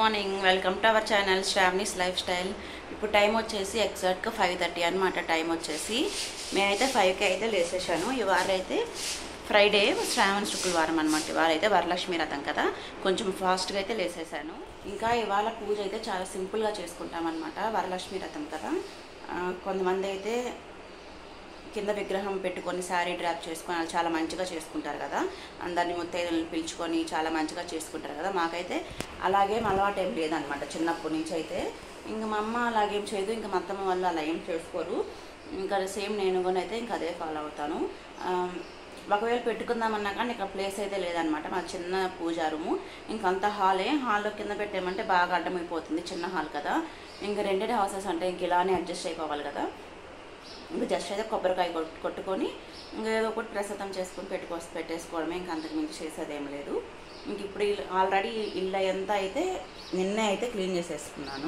Morning welcome to our channel Sravani's lifestyle. ఇప్పుడు time వచ్చేసి ఎగ్జాక్ట్గా 5:30 అనమాట. టైం వచ్చేసి నేనైతే 5కి అయితే లేసేసాను. ఇవాళ అయితే ఫ్రైడే, శ్రావణ శుక్రవారం అనమాట. ఇవాళ అయితే వరలక్ష్మి రథం కదా, కొంచెం ఫాస్ట్గా అయితే లేసేసాను. ఇంకా ఇవాళ పూజ అయితే చాలా సింపుల్గా చేసుకుంటాం అనమాట. వరలక్ష్మి రథం కదా, కొంతమంది అయితే కింద విగ్రహం పెట్టుకొని శారీ డ్రాప్ చేసుకొని వాళ్ళు చాలా మంచిగా చేసుకుంటారు కదా, అందరినీ ముత్తైదులను పిలుచుకొని చాలా మంచిగా చేసుకుంటారు కదా. మాకైతే అలాగేం అలవాటు ఏం లేదనమాట చిన్నప్పటి నుంచి అయితే. ఇంకా మా అమ్మ అలాగేం చేయదు, ఇంకా మా అత్తమ్మ వాళ్ళు అలా ఏం చేసుకోరు. ఇంకా సేమ్ నేను కూడా అయితే ఇంకా అదే ఫాలో అవుతాను. ఒకవేళ పెట్టుకుందామన్నా కానీ ఇక్కడ ప్లేస్ అయితే లేదనమాట. మా చిన్న పూజా రూము, ఇంకంత హాల్లో కింద పెట్టామంటే బాగా అడ్డమైపోతుంది, చిన్న హాల్ కదా. ఇంకా రెండెడ్ హౌసెస్ అంటే ఇంక ఇలానే అడ్జస్ట్ అయిపోవాలి కదా. ఇంకా జస్ట్ అయితే కొబ్బరికాయ కొట్టుకొని ఇంకా ఏదో ఒకటి ప్రసాదం చేసుకొని పెట్టేసుకోవడమే, ఇంకా అంతకు మించి చేసేదేం లేదు. ఇంక ఇప్పుడు ఆల్రెడీ ఇల్లు అంతా అయితే నిన్నే అయితే క్లీన్ చేసేసుకున్నాను.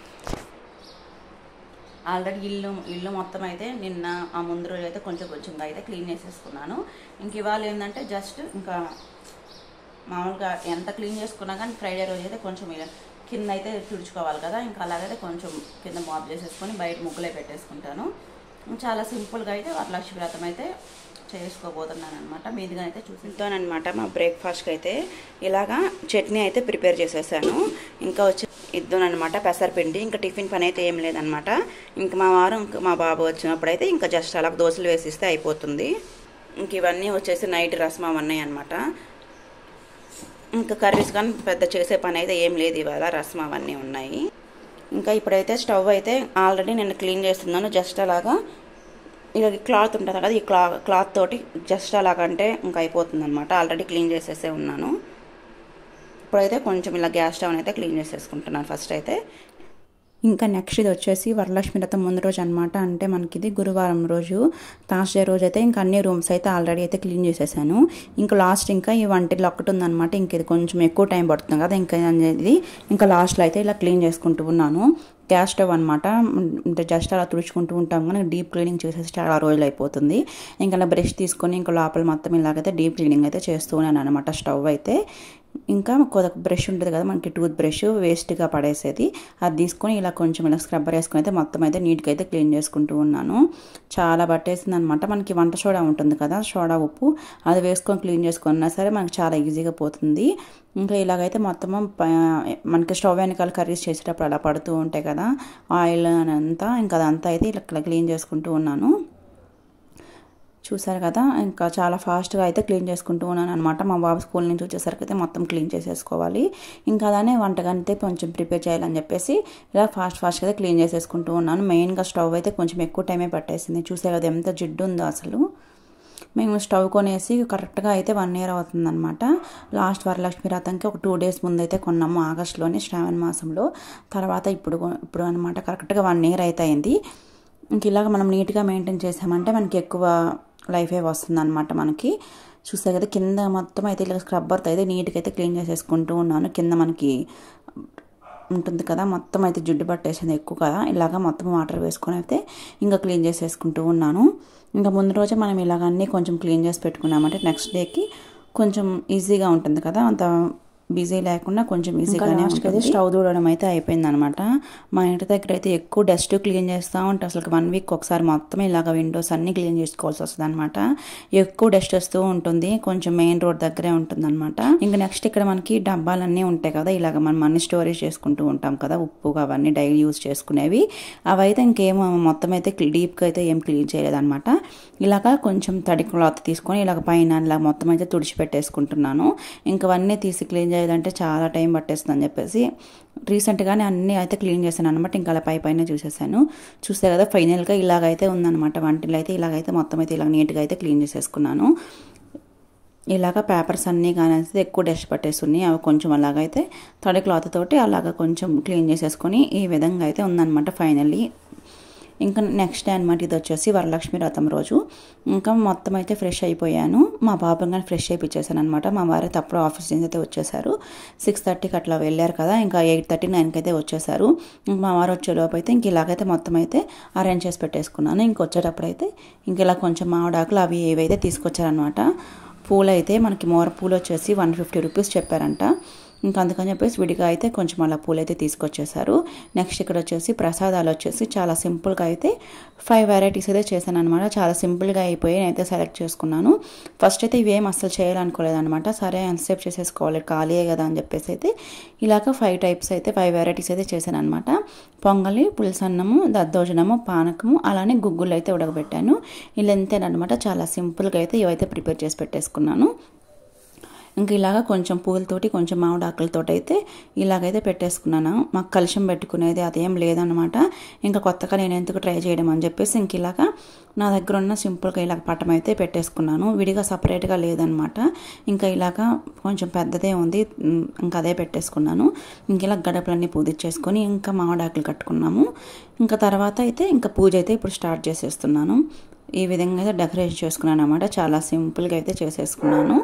ఆల్రెడీ ఇల్లు మొత్తం అయితే నిన్న ఆ ముందు రోజు అయితే కొంచెంగా అయితే క్లీన్ చేసేసుకున్నాను. ఇంక ఇవాళ ఏంటంటే జస్ట్ ఇంకా మామూలుగా ఎంత క్లీన్ చేసుకున్నా కానీ ఫ్రైడే రోజు అయితే కొంచెం కింద అయితే తుడుచుకోవాలి కదా. ఇంకా అలాగైతే కొంచెం కింద మాప్ చేసేసుకొని బయట ముగ్గులే పెట్టేసుకుంటాను. చాలా సింపుల్గా అయితే వరలక్ష్మి వ్రతం అయితే చేసుకోబోతున్నాను అనమాట. మీదిగా అయితే చూపిస్తానమాట. మా బ్రేక్ఫాస్ట్కి అయితే ఇలాగా చట్నీ అయితే ప్రిపేర్ చేసేసాను. ఇంకా వచ్చి ఇద్దానమాట పెసరపిండి. ఇంకా టిఫిన్ పని అయితే ఏం లేదనమాట. ఇంక మా వారు మా బాబు వచ్చినప్పుడు అయితే ఇంకా జస్ట్ అలా దోశలు వేసిస్తే అయిపోతుంది. ఇంక ఇవన్నీ వచ్చేసి నైట్ రసం అవన్నీ అనమాట. ఇంకా కర్రీస్ కానీ పెద్ద చేసే పని అయితే ఏం లేదు, ఇవాళ రసం అవన్నీ ఉన్నాయి. ఇంకా ఇప్పుడైతే స్టవ్ అయితే ఆల్రెడీ నేను క్లీన్ చేస్తున్నాను. జస్ట్ అలాగా ఇలా క్లాత్ ఉంటుంది కదా, ఈ క్లాత్ తోటి జస్ట్ అలాగంటే ఇంకా అయిపోతుంది అనమాట. ఆల్రెడీ క్లీన్ చేసేసే ఉన్నాను. ఇప్పుడైతే కొంచెం ఇలా గ్యాస్ స్టవ్ అయితే క్లీన్ చేసేసుకుంటున్నాను ఫస్ట్ అయితే. ఇంకా నెక్స్ట్ ఇది వచ్చేసి వరలక్ష్మి వ్రతం ముందు రోజు అనమాట. అంటే మనకి ఇది గురువారం రోజు, థర్స్డే రోజు అయితే ఇంకా అన్ని రూమ్స్ అయితే ఆల్రెడీ అయితే క్లీన్ చేసేసాను. ఇంకా లాస్ట్ ఇంకా ఈ వంటిలో ఒక్కటి ఉందనమాట. ఇంక ఇది కొంచెం ఎక్కువ టైం పడుతుంది కదా, ఇంకా అనేది ఇంకా లాస్ట్లో అయితే ఇలా క్లీన్ చేసుకుంటూ ఉన్నాను. గ్యాస్ స్టవ్ అనమాట. జస్ట్ అలా తుడుచుకుంటూ ఉంటాం కానీ డీప్ క్లీనింగ్ చేసేసి చాలా రోజులు అయిపోతుంది. ఇంకా అలా బ్రష్ తీసుకొని ఇంకా లోపల మొత్తం ఇలాగైతే డీప్ క్లీనింగ్ అయితే చేస్తూ ఉన్నాను అనమాట. స్టవ్ అయితే ఇంకా కొద్దిగా బ్రష్ ఉంటుంది కదా మనకి, టూత్ బ్రష్ వేస్ట్గా పడేసేది, అది తీసుకొని ఇలా కొంచెం ఇలా స్క్రబ్బర్ వేసుకొని అయితే మొత్తం అయితే నీట్గా అయితే క్లీన్ చేసుకుంటూ ఉన్నాను. చాలా పట్టేసింది అనమాట. మనకి వంట సోడా ఉంటుంది కదా, సోడా ఉప్పు, అది వేసుకొని క్లీన్ చేసుకున్నా సరే మనకి చాలా ఈజీగా పోతుంది. ఇంకా ఇలాగైతే మొత్తం మనకి స్టవ్ వెనకాల కర్రీస్ చేసేటప్పుడు అలా పడుతూ ఉంటాయి కదా ఆయిల్ అని అంతా, ఇంకా అదంతా అయితే ఇలా క్లీన్ చేసుకుంటూ ఉన్నాను. చూసారు కదా, ఇంకా చాలా ఫాస్ట్గా అయితే క్లీన్ చేసుకుంటూ ఉన్నాను అనమాట. మా బాబు స్కూల్ నుంచి వచ్చేసరికి అయితే మొత్తం క్లీన్ చేసేసుకోవాలి. ఇంకా అలానే వంటగంటే కొంచెం ప్రిపేర్ చేయాలని చెప్పేసి ఇలా ఫాస్ట్గా అయితే క్లీన్ చేసేసుకుంటూ ఉన్నాను. మెయిన్గా స్టవ్ అయితే కొంచెం ఎక్కువ టైమే పట్టేసింది. చూసారు కదా ఎంత జిడ్డు ఉందో అసలు. మేము స్టవ్ కొనేసి కరెక్ట్గా అయితే 1 year అవుతుందన్నమాట. లాస్ట్ వరలక్ష్మి వ్రతంకి ఒక 2 days ముందు అయితే కొన్నాము, ఆగస్టులోని శ్రావణ మాసంలో. తర్వాత ఇప్పుడు అనమాట కరెక్ట్గా 1 year అయితే అయింది. ఇంక ఇలాగ మనం నీట్గా మెయింటైన్ చేసామంటే మనకి ఎక్కువ లైఫే వస్తుంది అనమాట మనకి. చూసారు కదా కింద మొత్తం అయితే ఇలా స్క్రబ్బర్తో అయితే నీట్గా అయితే క్లీన్ చేసేసుకుంటూ ఉన్నాను. కింద మనకి ఉంటుంది కదా మొత్తం అయితే జిడ్డు పట్టేసింది ఎక్కువ కదా, ఇలాగ మొత్తం వాటర్ వేసుకొని అయితే ఇంకా క్లీన్ చేసేసుకుంటూ ఉన్నాను. ఇంకా ముందు రోజే మనం ఇలాగ అన్నీ కొంచెం క్లీన్ చేసి పెట్టుకున్నామంటే నెక్స్ట్ డేకి కొంచెం ఈజీగా ఉంటుంది కదా, అంత బిజీ లేకుండా కొంచెం ఈజీగానే ఉంటుంది. స్టవ్ దూడడం అయితే అయిపోయింది అనమాట. మా ఇంటి దగ్గర అయితే ఎక్కువ డస్ట్ క్లీన్ చేస్తూ ఉంటాం. అసలు 1 week ఒకసారి మొత్తం ఇలాగ విండోస్ అన్నీ క్లీన్ చేసుకోవాల్సి వస్తుంది అనమాట. ఎక్కువ డస్ట్ వస్తూ ఉంటుంది, కొంచెం మెయిన్ రోడ్ దగ్గరే ఉంటుంది అనమాట. ఇంకా నెక్స్ట్ ఇక్కడ మనకి డబ్బాలన్నీ ఉంటాయి కదా, ఇలాగ మనం అన్ని స్టోరేజ్ చేసుకుంటూ ఉంటాం కదా, ఉప్పు అవన్నీ డైలీ యూజ్ చేసుకునేవి. అవైతే ఇంకేమో మొత్తం అయితే డీప్గా అయితే ఏం క్లీన్ చేయలేదన్నమాట. ఇలాగ కొంచెం తడి క్లాత్ తీసుకొని ఇలాగ పైన ఇలా మొత్తం అయితే తుడిచిపెట్టేసుకుంటున్నాను. ఇంకా అవన్నీ తీసి క్లీన్ లేదంటే చాలా టైం పట్టేస్తుంది అని చెప్పేసి రీసెంట్గానే అన్నీ అయితే క్లీన్ చేశాను అనమాట. ఇంకా అలా పైన చూసేసాను. చూస్తే కదా ఫైనల్గా ఇలాగైతే ఉందన్నమాట. వంటలు అయితే ఇలాగైతే మొత్తం అయితే ఇలా నీట్గా అయితే క్లీన్ చేసేసుకున్నాను. ఇలాగ పేపర్స్ అన్నీ కానీ ఎక్కువ డస్ట్ పట్టేస్తున్నాయి, అవి కొంచెం అలాగైతే తడి క్లాత్ తోటి అలాగ కొంచెం క్లీన్ చేసేసుకొని ఈ విధంగా అయితే ఉందన్నమాట ఫైనల్లీ. ఇంకా నెక్స్ట్ డే అనమాట, ఇది వచ్చేసి వరలక్ష్మి వ్రతం రోజు. ఇంకా మొత్తం అయితే ఫ్రెష్ అయిపోయాను. మా బాబు కానీ ఫ్రెష్ అయిపోయించేసాను అనమాట. మా వారు తప్పుడు ఆఫీస్ నుంచి అయితే వచ్చేసారు. 6:30కి అట్లా వెళ్ళారు కదా, ఇంకా 8:30, 9కి అయితే వచ్చేసారు. ఇంక మా వారు వచ్చేలోపు అయితే ఇంక ఇలాగైతే మొత్తం అయితే అరేంజ్ చేసి పెట్టేసుకున్నాను. ఇంక వచ్చేటప్పుడు అయితే ఇంక ఇలా కొంచెం మామిడాకులు అవి ఏవైతే తీసుకొచ్చారనమాట. పూలు అయితే మనకి మోర పూలు వచ్చేసి 150 రూపీస్ చెప్పారంట. ఇంకా అందుకని చెప్పేసి విడిగా అయితే కొంచెం అలా పూలు అయితే తీసుకొచ్చేసారు. నెక్స్ట్ ఇక్కడ వచ్చేసి ప్రసాదాలు వచ్చేసి చాలా సింపుల్గా అయితే 5 వెరైటీస్ అయితే చేశాను అనమాట. చాలా సింపుల్గా అయిపోయి నేనైతే సెలెక్ట్ చేసుకున్నాను. ఫస్ట్ అయితే ఇవేం అస్సలు చేయాలనుకోలేదనమాట. సరే ఎంతసేపు చేసేసుకోవాలి ఖాళీయే కదా అని చెప్పేసి అయితే ఇలాగ 5 టైప్స్ అయితే 5 వెరైటీస్ అయితే చేశాను అనమాట. పొంగలి, పులుసన్నము, దద్దోజనము, పానకము, అలానే గుగ్గులు అయితే ఉడకబెట్టాను. ఇలా ఎంతేనమాట. చాలా సింపుల్గా అయితే ఇవైతే ప్రిపేర్ చేసి పెట్టేసుకున్నాను. ఇంకా ఇలాగ కొంచెం పూలతోటి కొంచెం మామిడాకులతోటి అయితే ఇలాగైతే పెట్టేసుకున్నాను. మాకు కలుషం పెట్టుకునేది అదేం లేదనమాట. ఇంకా కొత్తగా నేను ఎందుకు ట్రై చేయడం అని చెప్పేసి ఇంక ఇలాగా నా దగ్గర ఉన్న సింపుల్గా ఇలాగ పటం అయితే పెట్టేసుకున్నాను. విడిగా సపరేట్గా లేదనమాట. ఇంకా ఇలాగ కొంచెం పెద్దదే ఉంది, ఇంకా అదే పెట్టేసుకున్నాను. ఇంక ఇలా గడపలన్నీ పూజించేసుకొని ఇంకా మామిడాకులు కట్టుకున్నాము. ఇంకా తర్వాత అయితే ఇంకా పూజ అయితే ఇప్పుడు స్టార్ట్ చేసేస్తున్నాను. ఈ విధంగా అయితే డెకరేషన్ చేసుకున్నాను అనమాట. చాలా సింపుల్గా అయితే చేసేసుకున్నాను.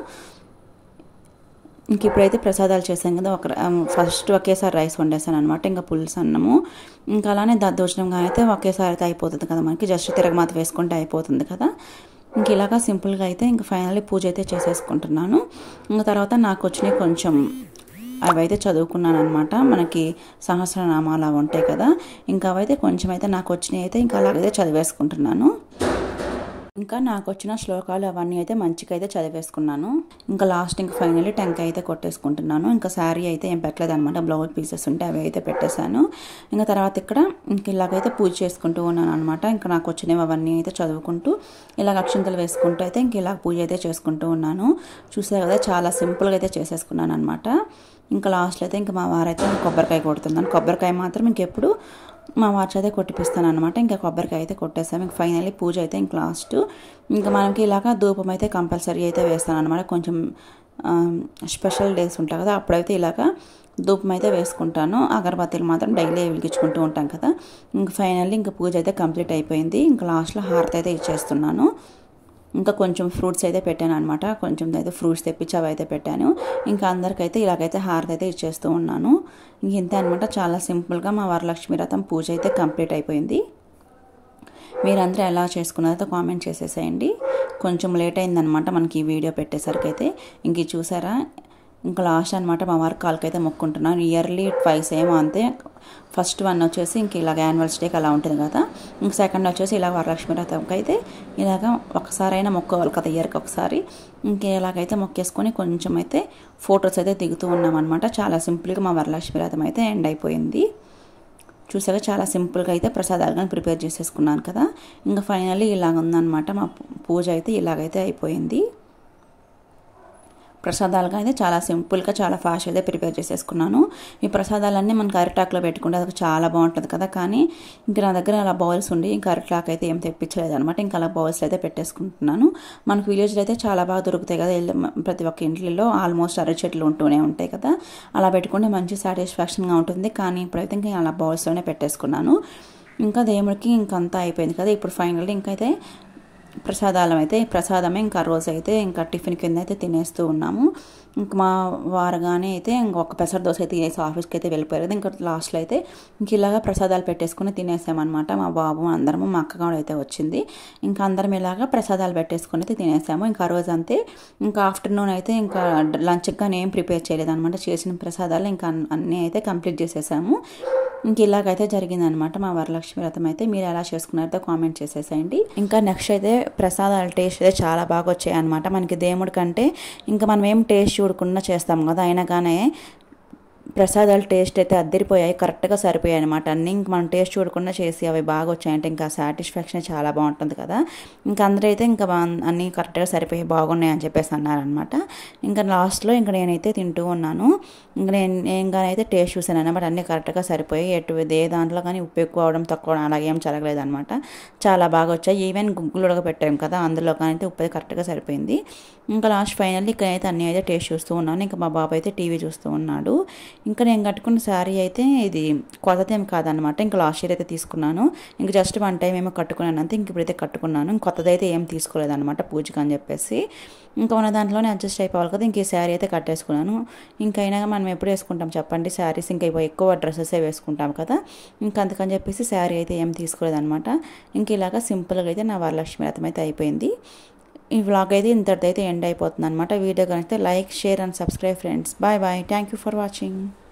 ఇంక ఇప్పుడైతే ప్రసాదాలు చేసాం కదా, ఫస్ట్ ఒకేసారి రైస్ వండేసాను అనమాట. ఇంకా పులుసు అన్నము, ఇంకా అలానే దద్దోజనంగా అయితే ఒకేసారి అయితే అయిపోతుంది కదా, మనకి జస్ట్ తిరగమాత వేసుకుంటే అయిపోతుంది కదా. ఇంక ఇలాగా సింపుల్గా అయితే ఇంకా ఫైనల్లీ పూజ అయితే చేసేసుకుంటున్నాను. ఇంకా తర్వాత నాకు వచ్చినాయి కొంచెం అవైతే చదువుకున్నాను అనమాట. మనకి సహస్రనామాలు అవి ఉంటాయి కదా, ఇంకా అవైతే కొంచెం అయితే నాకు వచ్చినాయి అయితే ఇంకా అలాగైతే చదివేసుకుంటున్నాను. ఇంకా నాకు వచ్చిన శ్లోకాలు అవన్నీ అయితే మంచిగా అయితే చదివేసుకున్నాను. ఇంకా లాస్ట్ ఇంకా ఫైనల్లీ టెంకాయ అయితే కొట్టేసుకుంటున్నాను. ఇంకా శారీ అయితే ఏం పెట్టలేదు అనమాట. బ్లౌజ్ పీసెస్ ఉంటే అవి అయితే పెట్టేశాను. ఇంకా తర్వాత ఇక్కడ ఇంక ఇలాగైతే పూజ చేసుకుంటూ ఉన్నాను అనమాట. ఇంకా నాకు వచ్చినవి అవన్నీ అయితే చదువుకుంటూ ఇలాగ అక్షంతలు వేసుకుంటూ అయితే ఇంక ఇలా పూజ అయితే చేసుకుంటూ ఉన్నాను. చూసే కదా చాలా సింపుల్గా అయితే చేసేసుకున్నాను అనమాట. ఇంకా లాస్ట్లో అయితే ఇంకా మా వారైతే కొబ్బరికాయ కొడుతున్నాను. కొబ్బరికాయ మాత్రం ఇంకెప్పుడు మా వాచ్ అయితే కొట్టిపిస్తాను అనమాట. ఇంకా కొబ్బరికాయ అయితే కొట్టేస్తాను. ఇంక ఫైనల్లీ పూజ అయితే ఇంక లాస్ట్ ఇంకా మనకి ఇలాగ ధూపం అయితే కంపల్సరీ అయితే వేస్తాను అనమాట. కొంచెం స్పెషల్ డేస్ ఉంటాయి కదా, అప్పుడైతే ఇలాగ ధూపం అయితే వేసుకుంటాను. అగరబత్తీలు మాత్రం డైలీ వెలిగించుకుంటూ ఉంటాం కదా. ఇంక ఫైనల్లీ ఇంకా పూజ అయితే కంప్లీట్ అయిపోయింది. ఇంకా లాస్ట్లో హారతి అయితే ఇచ్చేస్తున్నాను. ఇంకా కొంచెం ఫ్రూట్స్ అయితే పెట్టాను అనమాట. కొంచెం అయితే ఫ్రూట్స్ తెప్పించి అవి అయితే పెట్టాను. ఇంకా అందరికైతే ఇలాగైతే హారతి అయితే ఇచ్చేస్తూ ఉన్నాను. ఇంక ఇంతే అనమాట. చాలా సింపుల్గా మా వరలక్ష్మి వ్రతం పూజ అయితే కంప్లీట్ అయిపోయింది. మీరందరూ ఎలా చేసుకున్నారో కామెంట్ చేసేసేయండి. కొంచెం లేట్ అయిందనమాట మనకి ఈ వీడియో పెట్టేసరికి అయితే. ఇంక చూసారా, ఇంకా లాస్ట్ అనమాట మా వారి కాళ్ళకైతే మొక్కుంటున్నాను. ఇయర్లీ ట్వైస్ ఏమో అంతే. ఫస్ట్ వన్ వచ్చేసి ఇంక ఇలాగ యాన్యువల్ డేకి అలా ఉంటుంది కదా. ఇంక సెకండ్ వచ్చేసి ఇలాగ వరలక్ష్మి వ్రతంకి అయితే ఇలాగ ఒకసారైనా మొక్కోవాలి కదా, ఇయర్కి ఒకసారి. ఇంక ఇలాగైతే మొక్కేసుకొని కొంచెం అయితే ఫొటోస్ అయితే దిగుతూ ఉన్నామన్నమాట. చాలా సింపుల్గా మా వరలక్ష్మి వ్రతం అయితే ఎండ్ అయిపోయింది. చూసాక చాలా సింపుల్గా అయితే ప్రసాదాలు కానీ ప్రిపేర్ చేసేసుకున్నాను కదా. ఇంకా ఫైనల్లీ ఇలాగ ఉందన్నమాట. మా పూజ అయితే ఇలాగైతే అయిపోయింది. ప్రసాదాలుగా అయితే చాలా సింపుల్గా చాలా ఫాస్ట్గా అయితే ప్రిపేర్ చేసేసుకున్నాను. ఈ ప్రసాదాలన్నీ మనకి అరిటాకులో పెట్టుకుంటే అది చాలా బాగుంటుంది కదా. కానీ ఇంకా నా దగ్గర అలా బౌల్స్ ఉండి ఇంకా అరిటాకు అయితే ఏం తెప్పించలేదు అనమాట. ఇంకా అలా బౌల్స్ అయితే పెట్టేసుకుంటున్నాను. మనకు విలేజ్లో అయితే చాలా బాగా దొరుకుతాయి కదా, ప్రతి ఒక్క ఇంట్లో ఆల్మోస్ట్ అరటి చెట్లు ఉంటూనే ఉంటాయి కదా. అలా పెట్టుకుంటే మంచి సాటిస్ఫాక్షన్గా ఉంటుంది. కానీ ఇప్పుడైతే ఇంకా అలా బౌల్స్లోనే పెట్టేసుకున్నాను. ఇంకా దేవుడికి ఇంకంతా అయిపోయింది కదా. ఇప్పుడు ఫైనల్లీ ఇంకైతే ప్రసాదమే ఇంకా రోజు అయితే ఇంకా టిఫిన్ కింద అయితే తినేస్తూ ఉన్నాము. ఇంక మా వారుగానే అయితే ఇంకొక పెసర దోశ అయితే తినేసి ఆఫీస్కి అయితే వెళ్ళిపోయారు. ఇంకా లాస్ట్లో అయితే ఇంక ఇలాగా ప్రసాదాలు పెట్టేసుకుని తినేసామన్నమాట. మా బాబు అందరము, మా అక్క కూడా అయితే వచ్చింది. ఇంకా అందరం ఇలాగా ప్రసాదాలు పెట్టేసుకుని అయితే తినేసాము. ఇంకా ఆ రోజు అంతే. ఇంకా ఆఫ్టర్నూన్ అయితే ఇంకా లంచ్కి కానీ ఏం ప్రిపేర్ చేయలేదు అనమాట. చేసిన ప్రసాదాలు ఇంకా అన్నీ అయితే కంప్లీట్ చేసేసాము. ఇంక ఇలాగైతే జరిగిందనమాట మా వరలక్ష్మి వ్రతం అయితే. మీరు ఎలా చేసుకున్నారో కామెంట్ చేసేసేయండి. ఇంకా నెక్స్ట్ అయితే ప్రసాదాల టేస్ట్ అయితే చాలా బాగా వచ్చాయి అనమాట. మనకి దేవుడి కంటే ఇంకా మనం ఏం టేస్ట్ చూడకుండా చేస్తాం కదా, అయినా కానీ ప్రసాదాలు టేస్ట్ అయితే అద్దరిపోయాయి, కరెక్ట్గా సరిపోయాయి అనమాట. అన్నీ ఇంక మనం టేస్ట్ చూడకుండా చేసి అవి బాగా వచ్చాయంటే ఇంకా సాటిస్ఫాక్షన్ చాలా బాగుంటుంది కదా. ఇంకా అందరూ అయితే ఇంకా అన్నీ కరెక్ట్గా సరిపోయి బాగున్నాయి అని చెప్పేసి అన్నారనమాట. ఇంకా లాస్ట్లో ఇంకా నేనైతే తింటూ ఉన్నాను. ఇంకా నేను అయితే టేస్ట్ చూసాను అనమాట. అన్నీ కరెక్ట్గా సరిపోయి ఏ దాంట్లో కానీ ఉప్పు ఎక్కువ అవడం తక్కువ అలాగేం జరగలేదు అనమాట. చాలా బాగా వచ్చాయి. ఈవెన్ గుగ్గులు ఉడకబెట్టాం కదా, అందులో కానీ అయితే ఉప్పు అయితే కరెక్ట్గా సరిపోయింది. ఇంకా లాస్ట్ ఫైనల్లీ ఇక్కడైతే అన్నీ అయితే టేస్ట్ చూస్తూ ఉన్నాను. ఇంకా మా బాబు అయితే టీవీ చూస్తూ ఉన్నాడు. ఇంకా నేను కట్టుకున్న శారీ అయితే ఇది కొత్తదేం కాదనమాట. ఇంకా లాస్ట్ ఇయర్ అయితే తీసుకున్నాను. ఇంకా జస్ట్ 1 టైం ఏమో కట్టుకున్నాను అంతే. ఇంక ఇప్పుడైతే కట్టుకున్నాను. కొత్తదైతే ఏం తీసుకోలేదనమాట పూజకి అని చెప్పేసి. ఇంకా ఉన్న దాంట్లోనే అడ్జస్ట్ అయిపోవాలి కదా. ఇంక ఈ శారీ అయితే కట్టేసుకున్నాను. ఇంకైనా మనం ఎప్పుడు వేసుకుంటాం చెప్పండి శారీస్, ఇంకా ఎక్కువ డ్రెస్సెసే వేసుకుంటాం కదా. ఇంకా అందుకని చెప్పేసి శారీ అయితే ఏం తీసుకోలేదనమాట. ఇంక ఇలాగా సింపుల్గా అయితే నా వరలక్ష్మి వ్రతం అయితే అయిపోయింది. ఈ వ్లాగ్ అయితే ఇంతటిదైతే ఎండ్ అయిపోతుంది అనమాట. వీడియో కనిపిస్తే like, share and subscribe friends. Bye bye. Thank you for watching.